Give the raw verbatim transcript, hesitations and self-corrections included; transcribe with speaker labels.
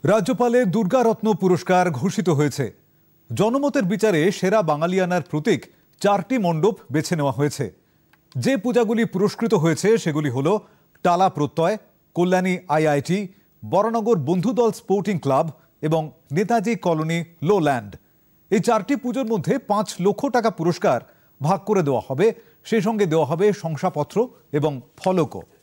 Speaker 1: রাজ্যপালের দুর্গারত্ন পুরস্কার ঘোষিত হয়েছে। জনমতের বিচারে সেরা বাঙালিয়ানার প্রতীক চারটি মণ্ডপ বেছে নেওয়া হয়েছে। যে পূজাগুলি পুরস্কৃত হয়েছে সেগুলি হল Tala Prattoy, Kalyani IIT, Baranagar Bandhudal sporting club এবং নেতাজি কলোনি লোল্যান্ড। এই চারটি পুজোর মধ্যে পাঁচ লক্ষ টাকা পুরস্কার ভাগ করে দেওয়া হবে। সেই সঙ্গে দেওয়া হবে শংসাপত্র এবং ফলকও।